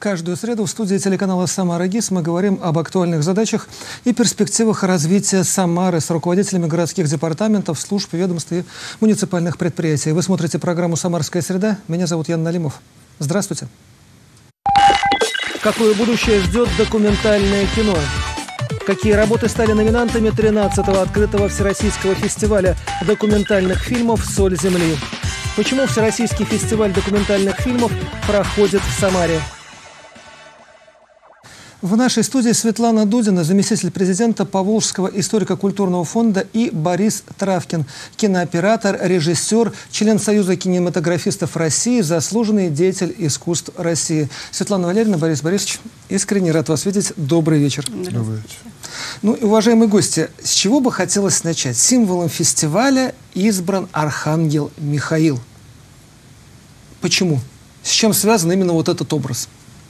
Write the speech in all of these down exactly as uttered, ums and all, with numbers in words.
Каждую среду в студии телеканала «Самара ГИС» мы говорим об актуальных задачах и перспективах развития Самары с руководителями городских департаментов, служб, ведомств и муниципальных предприятий. Вы смотрите программу «Самарская среда». Меня зовут Ян Налимов. Здравствуйте. Какое будущее ждет документальное кино? Какие работы стали номинантами тринадцатого открытого всероссийского фестиваля документальных фильмов «Соль земли»? Почему Всероссийский фестиваль документальных фильмов проходит в Самаре? В нашей студии Светлана Дудина, заместитель президента Поволжского историко-культурного фонда, и Борис Травкин, кинооператор, режиссер, член Союза кинематографистов России, заслуженный деятель искусств России. Светлана Валерьевна, Борис Борисович, искренне рад вас видеть. Добрый вечер. Добрый вечер. Ну и, уважаемые гости, с чего бы хотелось начать? Символом фестиваля избран Архангел Михаил. Почему? С чем связан именно вот этот образ?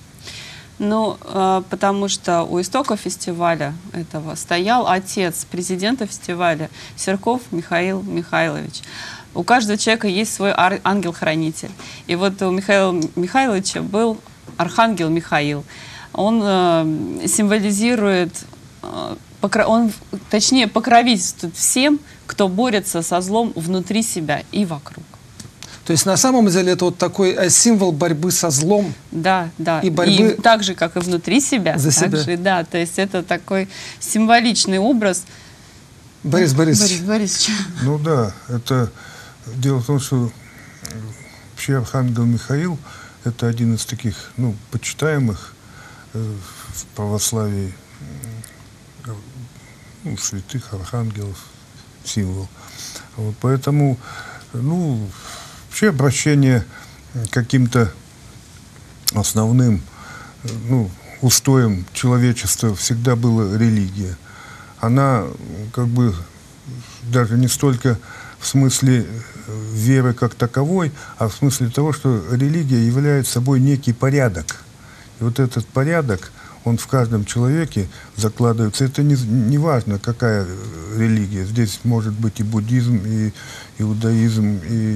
Ну, э, потому что у истоков фестиваля этого стоял отец президента фестиваля Серков Михаил Михайлович. У каждого человека есть свой ангел-хранитель. И вот у Михаила Михайловича был Архангел Михаил. Он э, символизирует, э, покро... он, точнее, покровительствует всем, кто борется со злом внутри себя и вокруг. То есть на самом деле это вот такой символ борьбы со злом. Да, да. И борьбы и так же, как и внутри себя. За себя. Же, да, то есть это такой символичный образ. Борис Борисович. Борис Борисович. Ну да, это дело в том, что вообще Архангел Михаил — это один из таких, ну, почитаемых э, в православии э, ну, святых архангелов, символ. Вот, поэтому, ну, вообще обращение к каким-то основным, ну, устоям человечества всегда была религия. Она как бы даже не столько в смысле веры как таковой, а в смысле того, что религия является собой некий порядок. И вот этот порядок, он в каждом человеке закладывается. Это не, не важно, какая религия. Здесь может быть и буддизм, и иудаизм, и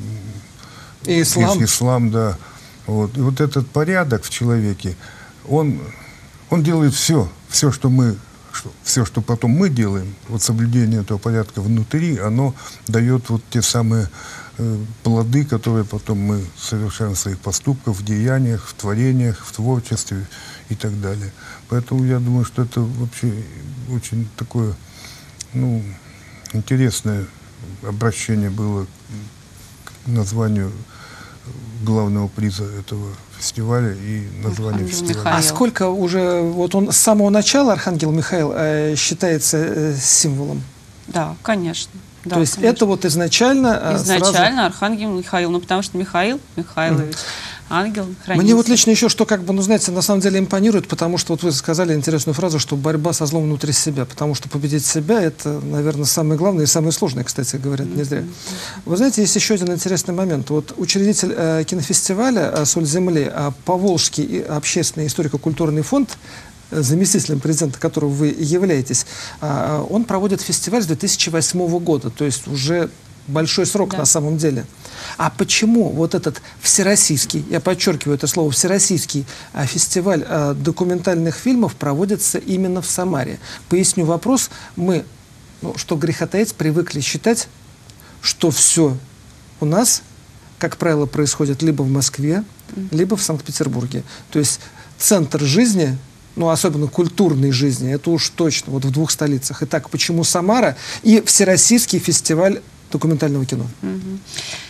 И ислам. И ислам, да. Вот. И вот этот порядок в человеке, он, он делает все, все, что мы, что, все, что потом мы делаем, вот соблюдение этого порядка внутри, оно дает вот те самые э, плоды, которые потом мы совершаем в своих поступках, в деяниях, в творениях, в творчестве и так далее. Поэтому я думаю, что это вообще очень такое, ну, интересное обращение было к названию главного приза этого фестиваля и название Архангел фестиваля. Михаил. А сколько уже, вот он с самого начала, Архангел Михаил, э, считается э, символом? Да, конечно. Да, То есть конечно. это вот изначально... э, Изначально сразу... Архангел Михаил, ну потому что Михаил Михайлович, ангел, хранитель. Мне вот лично еще что, как бы, ну, знаете, на самом деле импонирует, потому что вот вы сказали интересную фразу, что борьба со злом внутри себя, потому что победить себя — это, наверное, самое главное и самое сложное, кстати, говорят, не зря. Вы знаете, есть еще один интересный момент. Вот учредитель э, кинофестиваля э, «Соль земли», э, Поволжский общественный историко-культурный фонд, э, заместителем президента которого вы являетесь, э, он проводит фестиваль с две тысячи восьмого года, то есть уже большой срок, да, на самом деле. А почему вот этот всероссийский, я подчеркиваю это слово, всероссийский а, фестиваль а, документальных фильмов проводится именно в Самаре? Поясню вопрос. Мы, ну, что греха таить, привыкли считать, что все у нас, как правило, происходит либо в Москве, либо в Санкт-Петербурге. То есть центр жизни, ну, особенно культурной жизни, это уж точно вот в двух столицах. Итак, почему Самара и Всероссийский фестиваль документального кино? Угу.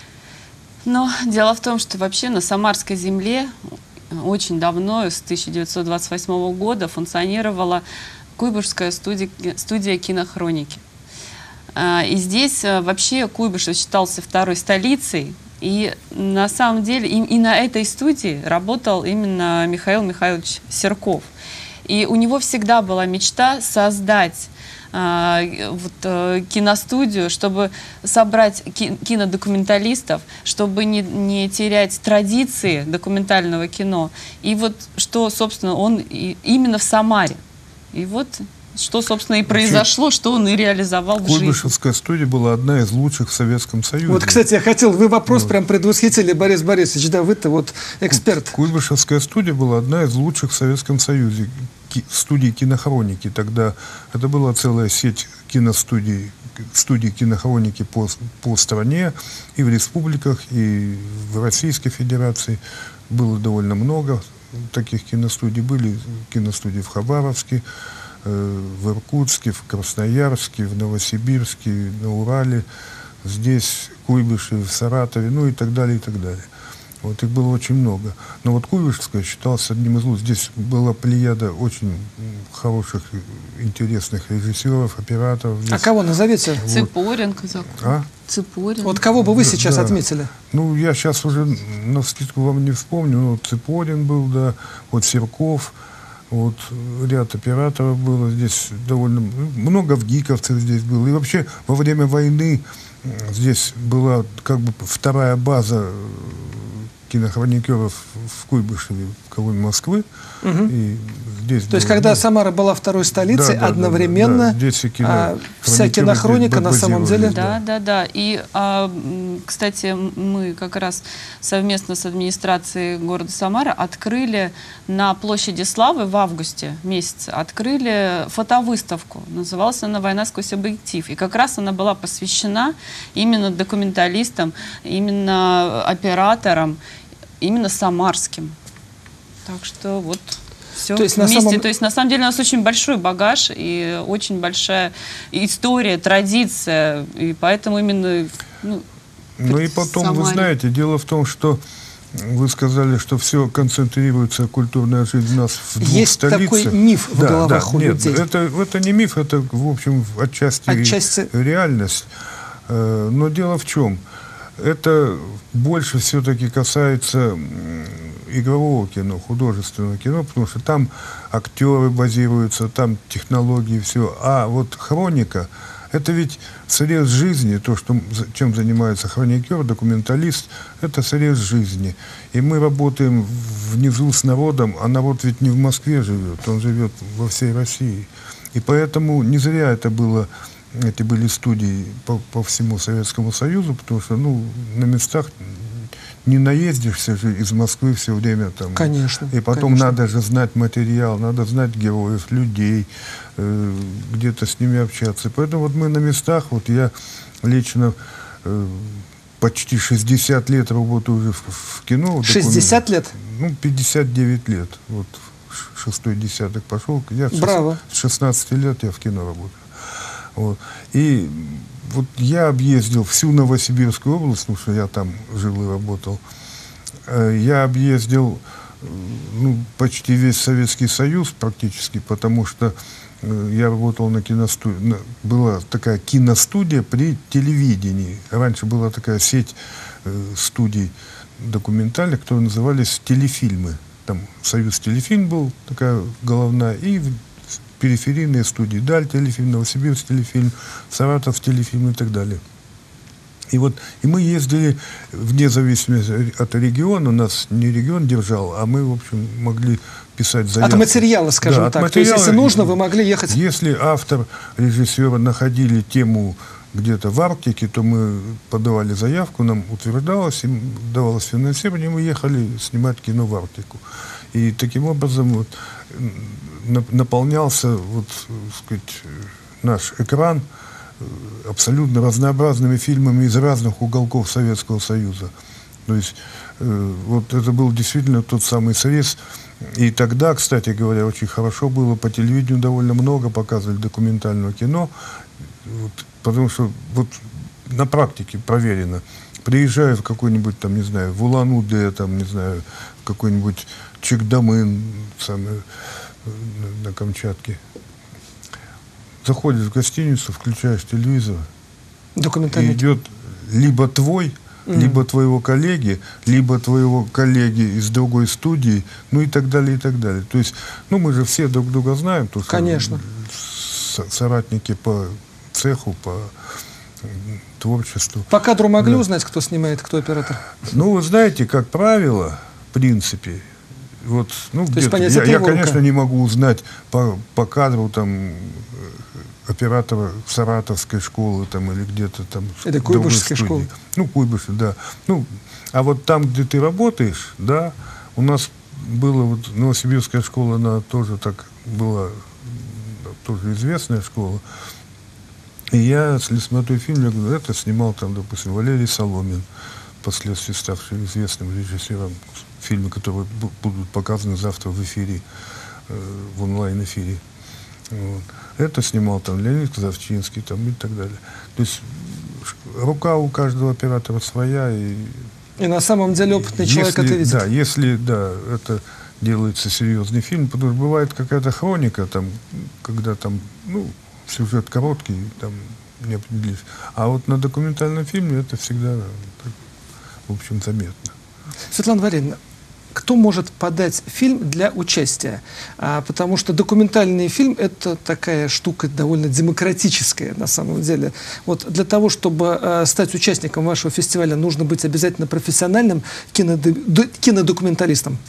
Но дело в том, что вообще на Самарской земле очень давно, с тысяча девятьсот двадцать восьмого года, функционировала Куйбышевская студия, студия кинохроники. И здесь вообще Куйбышев считался второй столицей. И на самом деле и, и на этой студии работал именно Михаил Михайлович Серков. И у него всегда была мечта создать вот, киностудию, чтобы собрать ки кинодокументалистов, чтобы не, не терять традиции документального кино. И вот что, собственно, он и, именно в Самаре. И вот что, собственно, и произошло, что он и реализовал в жизни. Куйбышевская студия была одна из лучших в Советском Союзе. Вот, кстати, я хотел, вы вопрос вот. прям предвосхитили, Борис Борисович, да, вы-то вот эксперт. Куйбышевская студия была одна из лучших в Советском Союзе. Студии кинохроники. Тогда это была целая сеть киностудий, студий кинохроники по, по стране, и в республиках, и в Российской Федерации. Было довольно много таких киностудий. Были киностудии в Хабаровске, э, в Иркутске, в Красноярске, в Новосибирске, на Урале, здесь, в Куйбышеве, в Саратове, ну и так далее, и так далее. Вот их было очень много. Но вот Куйбышевская считалась одним из лучших. Здесь была плеяда очень хороших, интересных режиссеров, операторов. Здесь. А кого назовите? Вот. Цыпоренко. А? Цыпоренко. Вот кого бы вы Да, сейчас да. отметили? Ну, я сейчас уже на скидку вам не вспомню. Но Цыпорин был, да, вот Серков, вот ряд операторов было здесь довольно много, вгиковцев здесь было. И вообще во время войны здесь была как бы вторая база кинохроникеров в Куйбышеве, в Колонии Москвы. Угу. И здесь То есть, было, когда ну, Самара была второй столицей, да, да, одновременно да, да. Здесь и кино, а, вся кинохроника на самом деле... Да, да, да. И, а, кстати, мы как раз совместно с администрацией города Самара открыли на площади Славы в августе месяце, открыли фотовыставку. Называлась она «Война сквозь объектив». И как раз она была посвящена именно документалистам, именно операторам, именно самарским. Так что вот все То есть, вместе. на самом... То есть на самом деле у нас очень большой багаж и очень большая история, традиция. И поэтому именно... Ну, ну и потом, Самаре. вы знаете, дело в том, что вы сказали, что все концентрируется, культурная жизнь у нас в двух Есть столицах. такой миф в да, головах да, у нет, людей. Это, это не миф, это, в общем, отчасти, Отчасти... реальность. Но дело в чем? Это больше все-таки касается игрового кино, художественного кино, потому что там актеры базируются, там технологии, все. А вот хроника, это ведь срез жизни, то, что, чем занимается хроникер, документалист, это срез жизни. И мы работаем внизу с народом, а народ ведь не в Москве живет, он живет во всей России. И поэтому не зря это было... Эти были студии по, по всему Советскому Союзу, потому что, ну, на местах не наездишься же из Москвы все время там. Конечно. И потом конечно. надо же знать материал, надо знать героев, людей, э, где-то с ними общаться. Поэтому вот мы на местах, вот я лично э, почти шестьдесят лет работаю уже в, в кино. шестьдесят лет? Ну, пятьдесят девять лет. Вот шестой десяток пошел. Я Браво. С шестнадцати лет я в кино работаю. Вот. И вот я объездил всю Новосибирскую область, потому что я там жил и работал. Я объездил ну, почти весь Советский Союз практически, потому что я работал на киностудии. Была такая киностудия при телевидении. Раньше была такая сеть студий документальных, которые назывались телефильмы. Там Союз телефильм был, такая головная, и периферийные студии, Даль телефильм, Новосибирск телефильм, Саратов телефильм и так далее. И вот и мы ездили вне зависимости от региона, нас не регион держал, а мы, в общем, могли писать заявки. От материала, скажем да, так. От То есть, материала, если нужно, вы могли ехать... Если автор, режиссера находили тему где-то в Арктике, то мы подавали заявку, нам утверждалось, им давалось финансирование, и мы ехали снимать кино в Арктику. И таким образом вот, наполнялся вот, сказать, наш экран абсолютно разнообразными фильмами из разных уголков Советского Союза. То есть э, вот это был действительно тот самый срез. И тогда, кстати говоря, очень хорошо было, по телевидению довольно много показывали документального кино, вот, потому что вот на практике проверено. Приезжают в какой-нибудь там, не знаю, в Улан-Удэ, там, не знаю, какой-нибудь Чекдамын, самый, на Камчатке. Заходишь в гостиницу, включаешь телевизор, и идет либо твой, mm. либо твоего коллеги, либо твоего коллеги из другой студии, ну и так далее, и так далее. То есть, ну мы же все друг друга знаем, то, конечно, соратники по цеху, по творчеству. По кадру могли да. узнать, кто снимает, кто оператор? Ну, вы знаете, как правило, в принципе, вот, ну, есть, где-то, понять, я, это я его конечно, рука. не могу узнать по, по кадру там оператора Саратовской школы там, или где-то там. Или Куйбышевской школы. Ну, Куйбышев, да. Ну, а вот там, где ты работаешь, да, у нас была вот Новосибирская школа, она тоже так была, тоже известная школа. И я, если смотрю фильм, я говорю, это снимал там, допустим, Валерий Соломин, впоследствии ставший известным режиссером, фильмы, которые будут показаны завтра в эфире, э, в онлайн-эфире. Вот. Это снимал там Леонид Казавчинский там, и так далее. То есть рука у каждого оператора своя. И, и на самом деле опытный если, человек это видит. Да, если да, это делается серьезный фильм, потому что бывает какая-то хроника, там, когда там, ну, сюжет короткий, там не определишь. А вот на документальном фильме это всегда, так, в общем, заметно. Светлана Валерьевна, кто может подать фильм для участия? А, потому что документальный фильм – это такая штука довольно демократическая на самом деле. Вот для того, чтобы а, стать участником вашего фестиваля, нужно быть обязательно профессиональным кинодо- кинодокументалистом.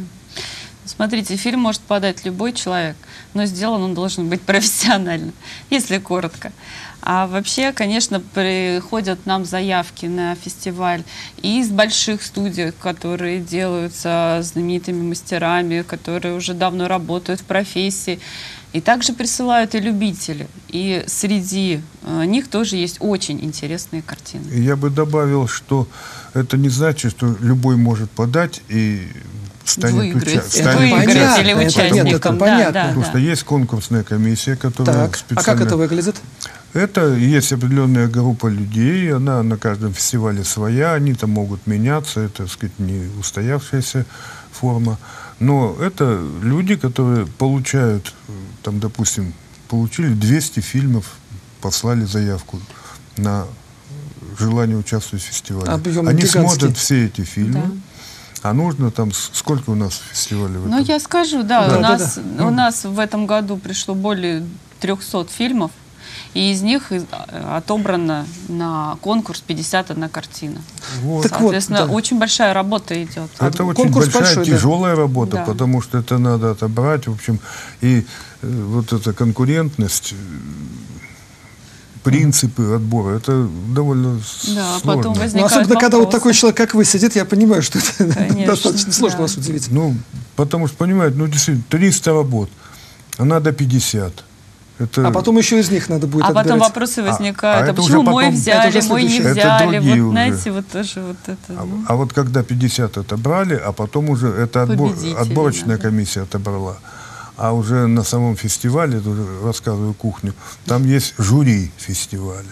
Смотрите, фильм может подать любой человек, но сделан он должен быть профессионально, если коротко. А вообще, конечно, приходят нам заявки на фестиваль и из больших студий, которые делаются знаменитыми мастерами, которые уже давно работают в профессии. И также присылают и любители. И среди них тоже есть очень интересные картины. Я бы добавил, что это не значит, что любой может подать и станет участником. Или участником. Нет, это понятно. Да, да, Потому да. что есть конкурсная комиссия, которая так, специально... А как это выглядит? Это есть определенная группа людей, она на каждом фестивале своя, они там могут меняться, это, так сказать, не устоявшаяся форма. Но это люди, которые получают, там, допустим, получили двести фильмов, послали заявку на желание участвовать в фестивале. Объем Они гигантский. смотрят все эти фильмы. Да. А нужно там, сколько у нас фестивалей? В Ну, этом? я скажу, да, Да, у, да, нас, да. у нас в этом году пришло более трехсот фильмов, и из них из- отобрано на конкурс пятьдесят одна картина. Вот. Так вот, Соответственно, да. очень большая работа идет. А Это очень конкурс большая, большой, да. тяжелая работа, Да. потому что это надо отобрать, в общем, и э, вот эта конкурентность, э, принципы отбора, это довольно Да, сложно. потом Ну, возникает особенно, когда вот вопросы. такой человек, как вы, сидит, я понимаю, что это Конечно, достаточно сложно да. вас удивить. Ну, потому что, понимаете, ну, действительно, триста работ, а надо пятьдесят. Это, А потом еще из них надо будет А потом отбирать. вопросы А- возникают. а А, это почему уже мой потом- взяли, это уже мой не следующее. Это взяли? другие Вот уже. знаете, вот тоже вот это. А, ну. а вот когда пятьдесят отобрали, а потом уже это отбор- Победители, отборочная да. комиссия отобрала, а уже на самом фестивале, это уже рассказываю кухню, там есть жюри фестиваля.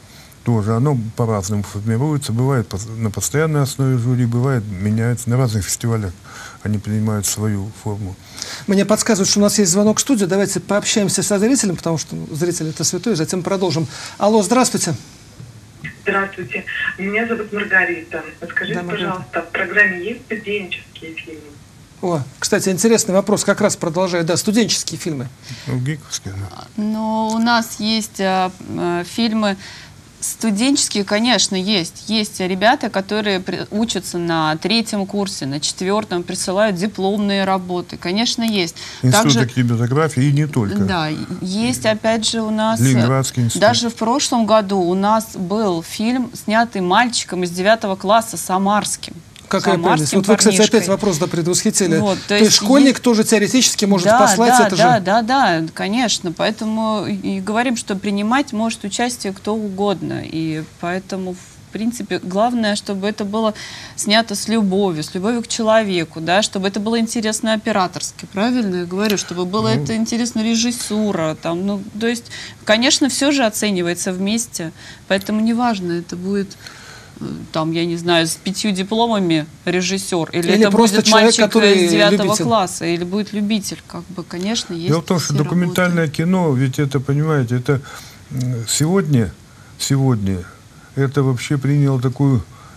Тоже оно по-разному формируется. Бывает пос- на постоянной основе жюри, бывает меняется. На разных фестивалях они принимают свою форму. Мне подсказывают, что у нас есть звонок в студию. Давайте пообщаемся со зрителем, потому что ну, зритель это святой, затем продолжим. Алло, здравствуйте. Здравствуйте. Меня зовут Маргарита. Подскажите, Да, Маргарита. пожалуйста, в программе есть студенческие фильмы? О, кстати, интересный вопрос, как раз продолжает, да, студенческие фильмы. Ну, гиковские, да. Но у нас есть а, а, фильмы студенческие, конечно, есть. Есть ребята, которые при- учатся на третьем курсе, на четвертом, присылают дипломные работы. Конечно, есть. Институт кинематографии и не только. Да, есть, опять же, у нас... э, Ленинградский институт. Даже в прошлом году у нас был фильм, снятый мальчиком из девятого класса, самарским. Какая прелесть. самарским Вот вы, кстати, парнишкой. опять вопрос да, предвосхитили. Вот, то, то есть есть школьник есть- тоже теоретически может да, послать да, это да, же. да, да, конечно. Поэтому и говорим, что принимать может участие кто угодно. И поэтому, в принципе, главное, чтобы это было снято с любовью, с любовью к человеку, да, чтобы это было интересно операторски, правильно я говорю, чтобы было Ну. это интересно режиссура, там, ну, то есть, конечно, все же оценивается вместе, поэтому неважно, это будет э, там, я не знаю, с пятью дипломами режиссер, или, Или это просто будет человек, мальчик который из девятого любитель. класса, или будет любитель, как бы, конечно, есть. Дело в том, что все документальное работы. кино, ведь это, понимаете, это м, сегодня, сегодня это вообще приняло такую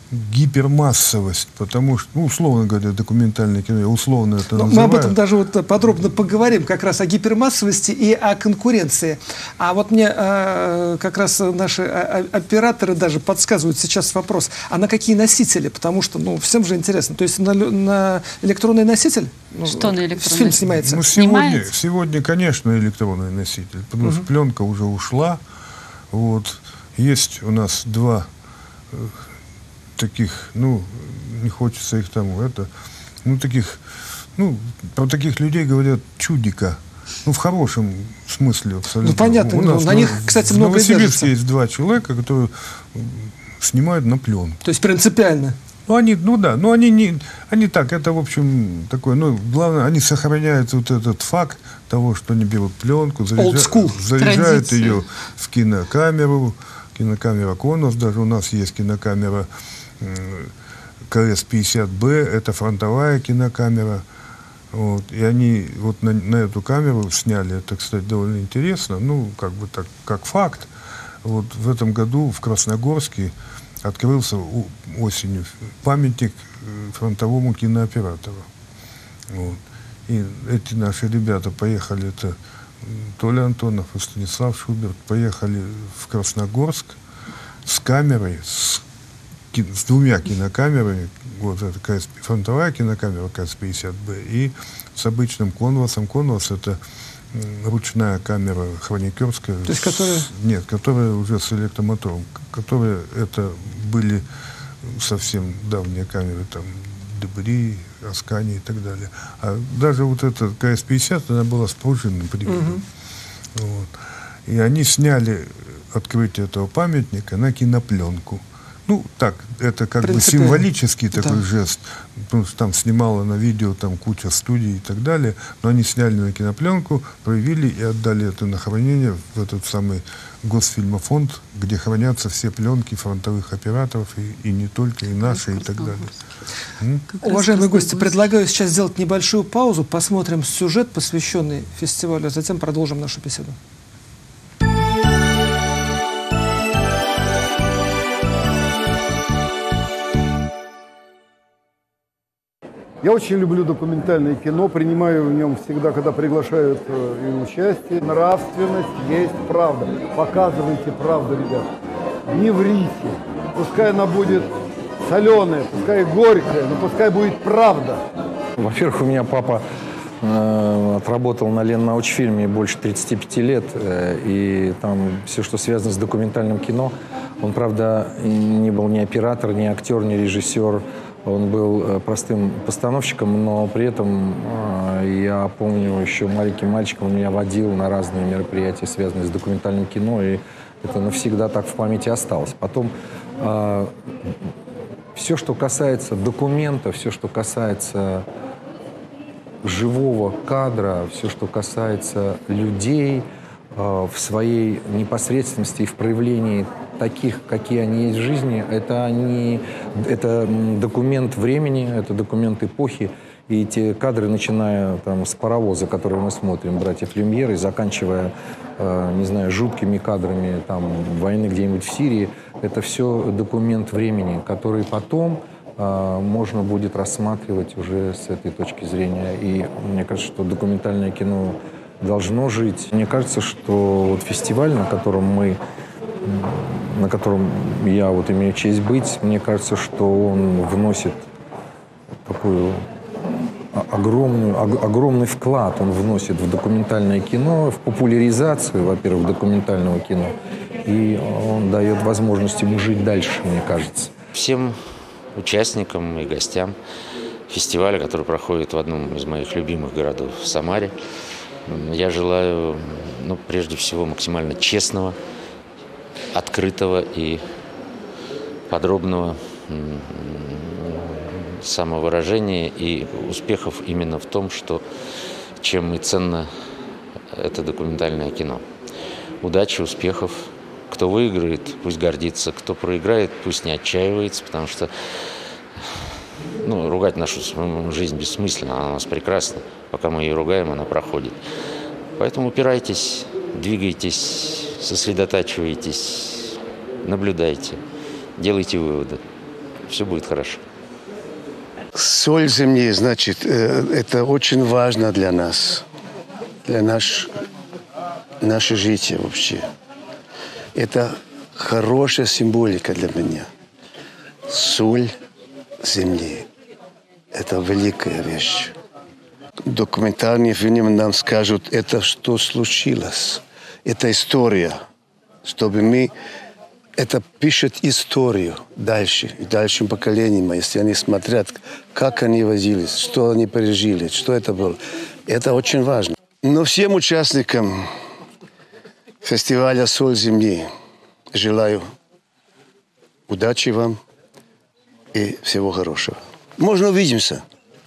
гипермассовость, потому что, ну, условно говоря, документальное кино, я условно это Но называю. мы об этом даже вот подробно поговорим, как раз о гипермассовости и о конкуренции. А вот мне э, как раз наши операторы даже подсказывают сейчас вопрос, а на какие носители? Потому что, ну, всем же интересно. То есть на, на электронный носитель? Ну, что на электронный фильм носитель? снимается? Ну, сегодня, Снимается? сегодня, конечно, электронный носитель, потому что пленка уже ушла. Вот. Есть у нас два э, таких, ну, не хочется их там, это, ну, таких, ну, про таких людей говорят чудика. Ну, в хорошем смысле абсолютно. Ну, понятно, у ну, нас на них, кстати, в много Новосибирске держится. есть два человека, которые снимают на пленку. То есть принципиально. Ну, они, ну да, ну они не, они так, это, в общем, такое, ну, главное, они сохраняют вот этот факт того, что они берут пленку, заряжа, заряжают Традиция. ее в кинокамеру, кинокамера Конус, даже у нас есть кинокамера ка эс пятьдесят бэ, это фронтовая кинокамера, вот, и они вот на, на эту камеру сняли, это, кстати, довольно интересно, ну, как бы так, как факт, вот в этом году в Красногорске открылся осенью памятник фронтовому кинооператору. Вот. И эти наши ребята поехали, это Толя Антонов и Станислав Шуберт, поехали в Красногорск с камерой, с, с двумя кинокамерами, вот это КС, фронтовая кинокамера ка эс пятьдесят бэ и с обычным конвасом. Конвас — это ручная камера хроникерская. То есть, которая... С, нет, которая уже с электромотором, которые это были совсем давние камеры, там, Дебри, Аскани и так далее. А даже вот эта ка эс пятьдесят, она была с пружинным приводом. Угу. Вот. И они сняли открытие этого памятника на кинопленку. Ну, так, это как бы символический такой, да, жест, потому что там снимала на видео там куча студий и так далее, но они сняли на кинопленку, проявили и отдали это на хранение в этот самый Госфильмофонд, где хранятся все пленки фронтовых операторов, и, и не только, и наши, и так далее. Уважаемые гости, предлагаю сейчас сделать небольшую паузу, посмотрим сюжет, посвященный фестивалю, а затем продолжим нашу беседу. Я очень люблю документальное кино, принимаю в нем всегда, когда приглашают э, и участие. Нравственность есть правда. Показывайте правду, ребят. Не врите. Пускай она будет соленая, пускай горькая, но пускай будет правда. Во-первых, у меня папа э, отработал на Леннаучфильме больше тридцати пяти лет, э, и там все, что связано с документальным кино. Он, правда, не был ни оператор, ни актер, ни режиссер. Он был простым постановщиком, но при этом, я помню, еще маленьким мальчиком он меня водил на разные мероприятия, связанные с документальным кино, и это навсегда так в памяти осталось. Потом все, что касается документа, все, что касается живого кадра, все, что касается людей в своей непосредственности и в проявлении таких, какие они есть в жизни, это, не, это документ времени, это документ эпохи. И эти кадры, начиная там, с паровоза, который мы смотрим, братьев Люмьер, и заканчивая, э, не знаю, жуткими кадрами там, войны где-нибудь в Сирии, это все документ времени, который потом э, можно будет рассматривать уже с этой точки зрения. И мне кажется, что документальное кино должно жить. Мне кажется, что вот фестиваль, на котором мы на котором я вот имею честь быть, мне кажется, что он вносит такую огромную, огромный вклад, он вносит в документальное кино, в популяризацию, во-первых, документального кино, и он дает возможность ему жить дальше, мне кажется. Всем участникам и гостям фестиваля, который проходит в одном из моих любимых городов, в Самаре, я желаю, ну, прежде всего, максимально честного, открытого и подробного самовыражения и успехов именно в том, что чем и ценно это документальное кино. Удачи, успехов. Кто выиграет, пусть гордится. Кто проиграет, пусть не отчаивается, потому что ну, ругать нашу жизнь бессмысленно, она у нас прекрасна. Пока мы ее ругаем, она проходит. Поэтому упирайтесь, двигайтесь, сосредотачивайтесь, наблюдайте, делайте выводы. все будет хорошо. Соль земли, значит, это очень важно для нас, для наш, нашей жизни вообще. Это хорошая символика для меня. Соль земли – это великая вещь. Документальные фильмы нам скажут, это что случилось. Это история, чтобы мы... Это пишет историю дальше, и дальшим поколениям, если они смотрят, как они возились, что они пережили, что это было. Это очень важно. Но всем участникам фестиваля «Соль земли» желаю удачи вам и всего хорошего. Можно увидимся.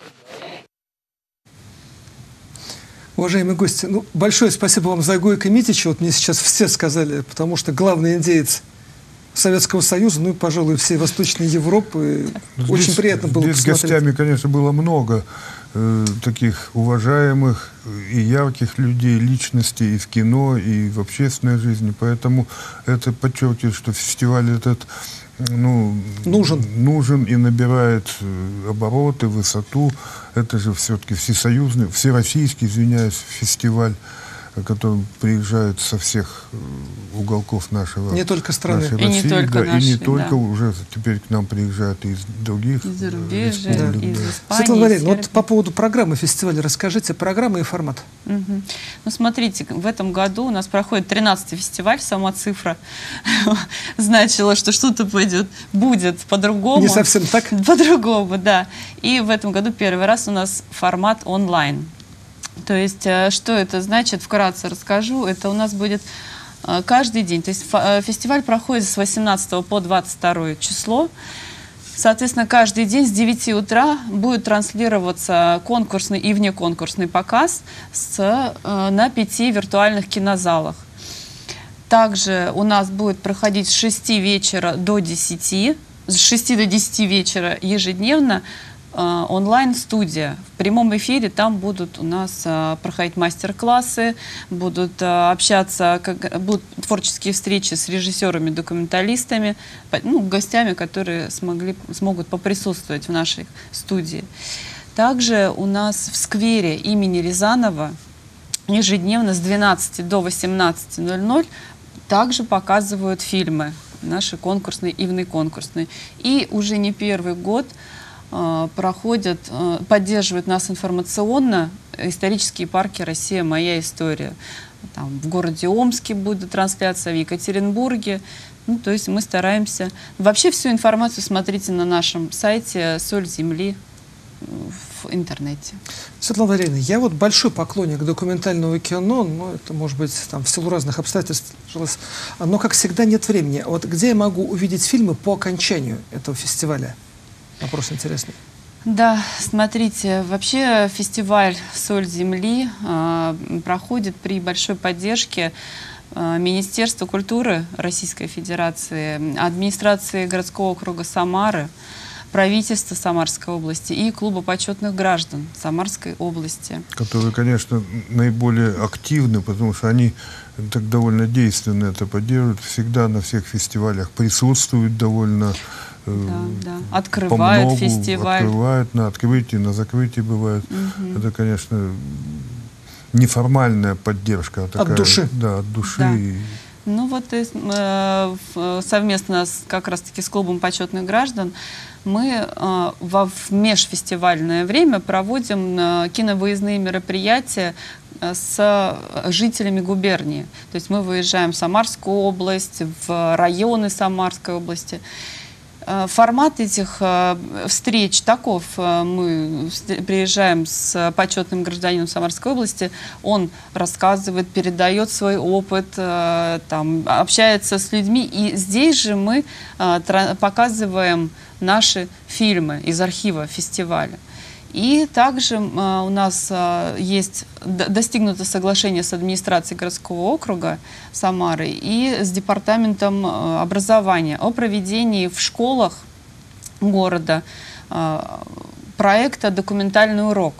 Уважаемые гости, ну, большое спасибо вам за Гойко Митича. Вот мне сейчас все сказали, потому что главный индеец Советского Союза, ну и, пожалуй, всей Восточной Европы. Здесь, очень приятно было здесь посмотреть. Гостями, конечно, было много э, таких уважаемых и ярких людей, личностей и в кино, и в общественной жизни. Поэтому это подчеркивает, что фестиваль этот ну, нужен. нужен и набирает обороты, высоту. Это же все-таки всесоюзный, всероссийский, извиняюсь, фестиваль, который приезжает со всех уголков нашего не только страны, нашей и России, не только, да, наши, и не только да. уже теперь к нам приезжают из других из зарубежья, республик, из да. Испании. Светлана Валерьевна, из вот по поводу программы фестиваля расскажите, программа и формат. Угу. Ну, смотрите, в этом году у нас проходит тринадцатый фестиваль, сама цифра значила, что что-то пойдет, будет по-другому. Не совсем так? По-другому, да. И в этом году первый раз у нас формат онлайн. То есть, что это значит, вкратце расскажу. Это у нас будет каждый день. То есть фестиваль проходит с восемнадцатого по двадцать второе число. Соответственно, каждый день с девяти утра будет транслироваться конкурсный и внеконкурсный показ с, на пяти виртуальных кинозалах. Также у нас будет проходить с шести вечера до десяти, с шести до десяти вечера ежедневно онлайн-студия. В прямом эфире там будут у нас а, проходить мастер-классы, будут а, общаться, как, будут творческие встречи с режиссерами, документалистами, ну, гостями, которые смогли, смогут поприсутствовать в нашей студии. Также у нас в сквере имени Рязанова ежедневно с двенадцати до восемнадцати ноль-ноль также показывают фильмы, наши конкурсные и внеконкурсные. И уже не первый год проходят, поддерживают нас информационно исторические парки «Россия. Моя история». Там, в городе Омске будет трансляция, в Екатеринбурге. Ну, то есть мы стараемся... Вообще всю информацию смотрите на нашем сайте «Соль земли» в интернете. Светлана Валерьевна, я вот большой поклонник документального кино, но это может быть там, в силу разных обстоятельств, но, как всегда, нет времени. Вот где я могу увидеть фильмы по окончанию этого фестиваля? Вопрос интересный. Да, смотрите, вообще фестиваль «Соль земли» э, проходит при большой поддержке э, Министерства культуры Российской Федерации, администрации городского округа Самары, правительства Самарской области и клуба почетных граждан Самарской области. Которые, конечно, наиболее активны, потому что они так довольно действенно это поддерживают, всегда на всех фестивалях присутствуют довольно... Да, да. Открывают помногу, фестиваль. Открывают на открытии, на закрытии бывает. Угу. Это, конечно, неформальная поддержка. А такая, от души. Да, от души. Да. И... Ну вот э, совместно с, как раз-таки с клубом почетных граждан мы э, во в межфестивальное время проводим э, киновыездные мероприятия с жителями губернии. То есть мы выезжаем в Самарскую область, в районы Самарской области. Формат этих встреч таков. Мы приезжаем с почетным гражданином Самарской области, он рассказывает, передает свой опыт, там, общается с людьми. И здесь же мы показываем наши фильмы из архива фестиваля. И также э, у нас э, есть достигнуто соглашение с администрацией городского округа Самары и с департаментом э, образования о проведении в школах города э, проекта «Документальный урок».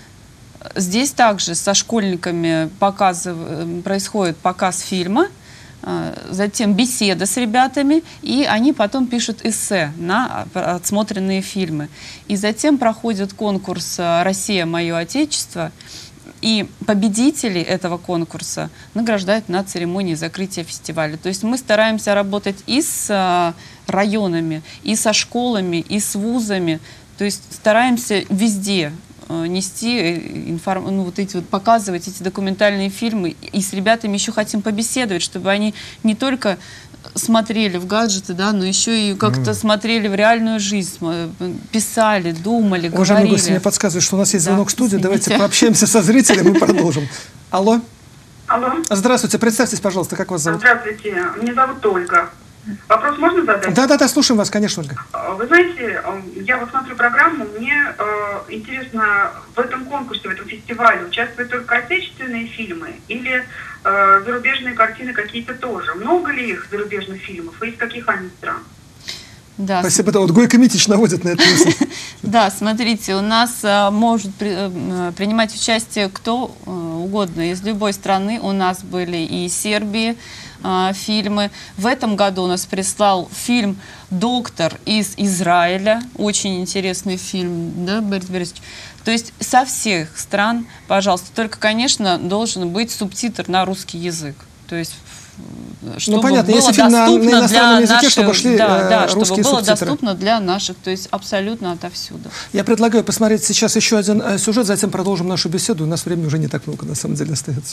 Здесь также со школьниками показыв... происходит показ фильма затем беседа с ребятами, и они потом пишут эссе на отсмотренные фильмы. И затем проходит конкурс «Россия. Мое Отечество», и победителей этого конкурса награждают на церемонии закрытия фестиваля. То есть мы стараемся работать и с районами, и со школами, и с вузами. То есть стараемся везде нести, информ... ну, вот эти вот, показывать эти документальные фильмы. И с ребятами еще хотим побеседовать, чтобы они не только смотрели в гаджеты, да, но еще и как-то mm. смотрели в реальную жизнь, писали, думали, говорили. Уважаемый гость, мне подсказывает, что у нас есть звонок да, в студию. извините. Давайте пообщаемся со зрителем и продолжим. Алло. Алло. Здравствуйте, представьтесь, пожалуйста, как вас зовут? Здравствуйте, меня зовут Ольга. Вопрос можно задать? Да-да-да, слушаем вас, конечно, Ольга. Вы знаете, я вот смотрю программу, мне э, интересно, в этом конкурсе, в этом фестивале участвуют только отечественные фильмы или э, зарубежные картины какие-то тоже? Много ли их зарубежных фильмов и из каких они стран? Да. Спасибо, да, вот Гойко Митич наводит на это мысль. Да, смотрите, у нас а, может при, а, принимать участие кто а, угодно из любой страны. У нас были и из Сербии а, фильмы. В этом году у нас прислал фильм «Доктор» из Израиля. Очень интересный фильм, да, Борис Борисович? То есть со всех стран, пожалуйста. Только, конечно, должен быть субтитр на русский язык. То есть чтобы ну, понятно, было если фильм на, на иностранном языке, наших, чтобы шли да, да, русские чтобы было субтитры. доступно для наших, то есть абсолютно отовсюду. Я предлагаю посмотреть сейчас еще один э, сюжет, затем продолжим нашу беседу. У нас времени уже не так много, на самом деле, остается.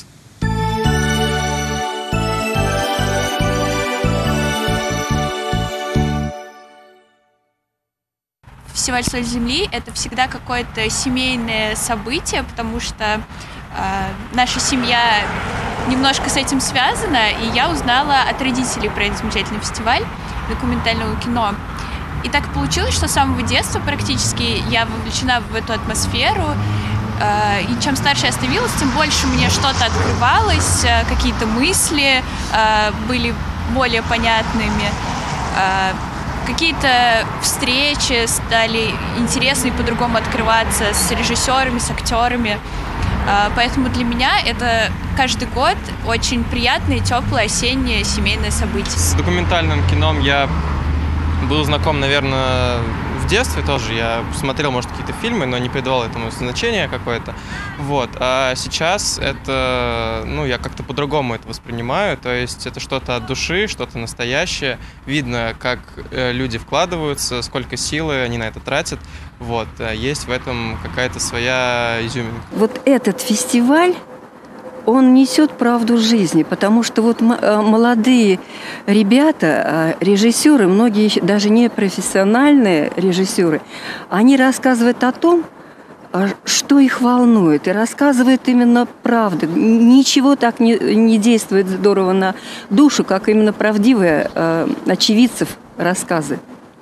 Фестиваль «Соль земли» — это всегда какое-то семейное событие, потому что э, наша семья немножко с этим связана, и я узнала от родителей про этот замечательный фестиваль документального кино. И так получилось, что с самого детства практически я вовлечена в эту атмосферу, э, и чем старше я становилась, тем больше мне что-то открывалось, э, какие-то мысли э, были более понятными, э, какие-то встречи стали интересны и по-другому открываться с режиссерами, с актерами. Поэтому для меня это каждый год очень приятное, теплое, осеннее семейное событие. С документальным кино я был знаком, наверное, в детстве тоже. Я смотрел, может, какие-то фильмы, но не придавал этому значения какое-то. Вот. А сейчас это, ну, я как-то по-другому это воспринимаю. То есть это что-то от души, что-то настоящее. Видно, как люди вкладываются, сколько силы они на это тратят. Вот. Есть в этом какая-то своя изюминка. Вот этот фестиваль, он несет правду жизни, потому что вот молодые ребята, режиссеры, многие даже не профессиональные режиссеры, они рассказывают о том, что их волнует, и рассказывают именно правду. Ничего так не, не действует здорово на душу, как именно правдивые э, очевидцев рассказы.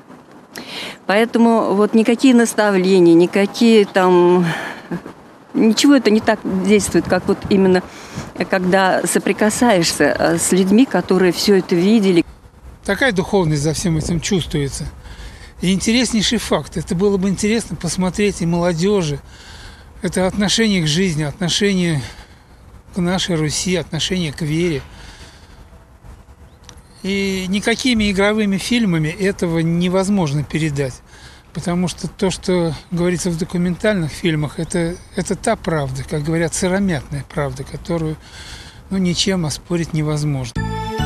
Поэтому вот никакие наставления, никакие там... Ничего это не так действует, как вот именно когда соприкасаешься с людьми, которые все это видели. Такая духовность за всем этим чувствуется. И интереснейший факт. Это было бы интересно посмотреть и молодежи. Это отношение к жизни, отношение к нашей Руси, отношение к вере. И никакими игровыми фильмами этого невозможно передать. Потому что то, что говорится в документальных фильмах, это, это та правда, как говорят, сыромятная правда, которую ну, ничем оспорить невозможно.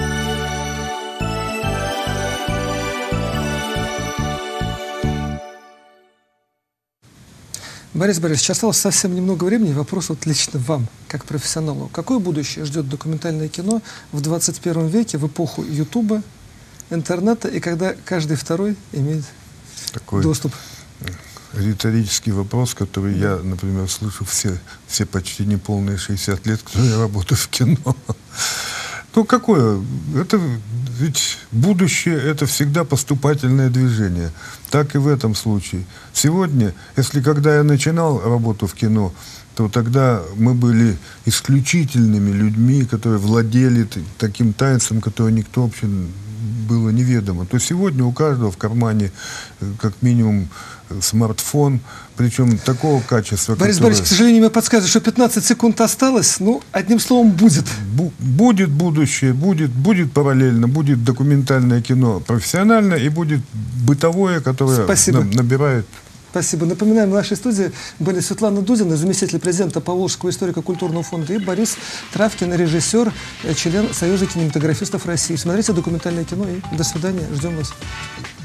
Борис Борисович, осталось совсем немного времени. Вопрос вот лично вам, как профессионалу. Какое будущее ждет документальное кино в двадцать первом веке, в эпоху Ютуба, интернета, и когда каждый второй имеет такой доступ? Риторический вопрос, который я, например, слышу все, все почти неполные шестьдесят лет, когда я работаю в кино. Ну, какое? Это ведь будущее — это всегда поступательное движение. Так и в этом случае. Сегодня, если когда я начинал работу в кино, то тогда мы были исключительными людьми, которые владели таким таинством, которое никто вообще было неведомо, то сегодня у каждого в кармане как минимум смартфон, причем такого качества, Борис которое... Борисович, к сожалению, мне подсказывают, что пятнадцать секунд осталось. Ну, одним словом, будет. Бу- будет будущее, будет, будет параллельно, будет документальное кино профессиональное и будет бытовое, которое Спасибо. на- набирает. Спасибо. Напоминаем, в нашей студии были Светлана Дудина, заместитель президента Поволжского историко-культурного фонда, и Борис Травкин, режиссер, член Союза кинематографистов России. Смотрите документальное кино и до свидания. Ждем вас.